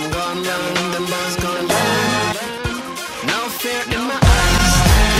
I'm gonna learn, them boys gonna learn. No fear in my eyes.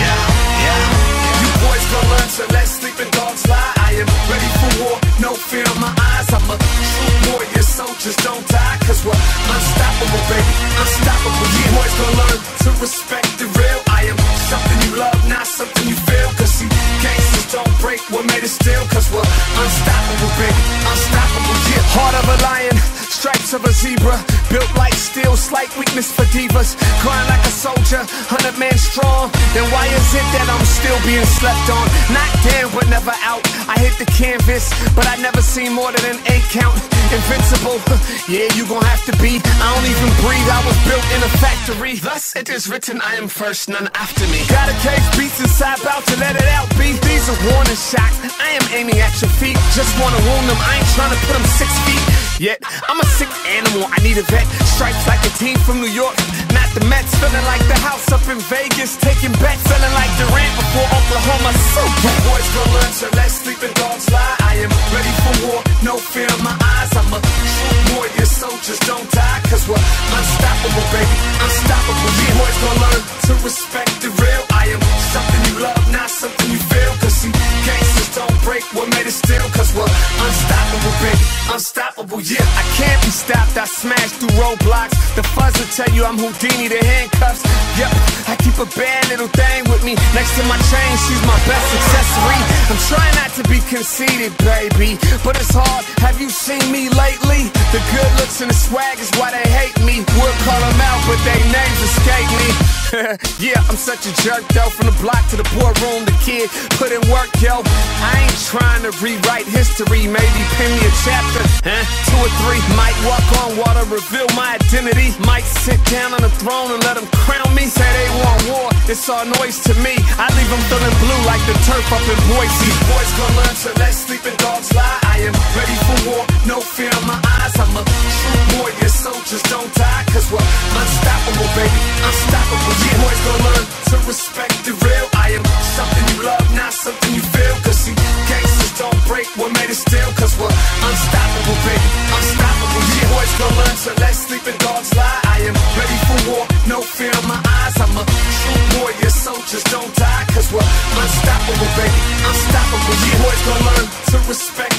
Yeah. You boys gonna learn to let sleeping dogs lie. I am ready for war, no fear in my eyes. I'm a true warrior, soldiers don't die, cause we're unstoppable, baby, unstoppable. You boys gonna learn to respect the real. I am something you love, not something you feel. Cause see, gangsters don't break what made it still. Cause we're unstoppable, baby, unstoppable, yeah. Heart of a lion, stripes of a zebra, built like steel, slight weakness for divas. Grind like a soldier, 100 men strong. Then why is it that I'm still being slept on? Not down, but never out. I hit the canvas, but I never seen more than an 8 count. Invincible, yeah, you gon' have to be. I don't even breathe, I was built in a factory. Thus it is written, I am first, none after me. Got a cage beats inside, bout to let it out, B. These are warning shots, I am aiming at your feet. Just wanna wound them, I ain't trying to put them 6 feet. Yet, I'm a sick animal, I need a vet. Stripes like a team from New York, not the Mets. Feeling like the house up in Vegas, taking bets. Feeling like Durant before Oklahoma. So you boys gonna learn to let sleeping dogs lie. I am ready for war, no fear in my eyes. I'm a true warrior, soldiers don't die. Cause we're unstoppable, baby, unstoppable. You boys gonna learn to respect the real. I am something you love, not something you feel. Cause see, gangsters don't break what made it still. Cause we're unstoppable, baby, unstoppable, yeah. I can't be stopped, I smash through roadblocks. The fuzz will tell you I'm Houdini, the handcuffs. Yep, I keep a bad little thing with me. Next to my chain, she's my best accessory. I'm trying not to be conceited, baby, but it's hard. Have you seen me lately? The good looks and the swag is why they hate me. We'll call them out, but they names escape me. Yeah, I'm such a jerk though. From the block to the boardroom, the kid put in work, yo. I ain't trying to rewrite history. Maybe pin me a chapter, 2 or 3. Might walk on water, reveal my identity. Might sit down on the throne and let them crown me. Say they want war, it's all noise to me. I leave them feeling blue like the turf up in Boise. These boys gonna learn to let sleeping dogs lie. I am ready for war, no fear in my eyes. I'm a true warrior, soldiers don't die. Cause we're unstoppable, baby, unstoppable. You boys gonna learn to respect the real. I am something you love, not something you feel. Cause see, gangsters don't break what made it still. Cause we're unstoppable, baby, unstoppable. You boys gonna learn to let sleeping dogs lie. I am ready for war, no fear in my eyes. I'm a true warrior, soldiers don't die. Cause we're unstoppable, baby, unstoppable. You boys gonna learn to respect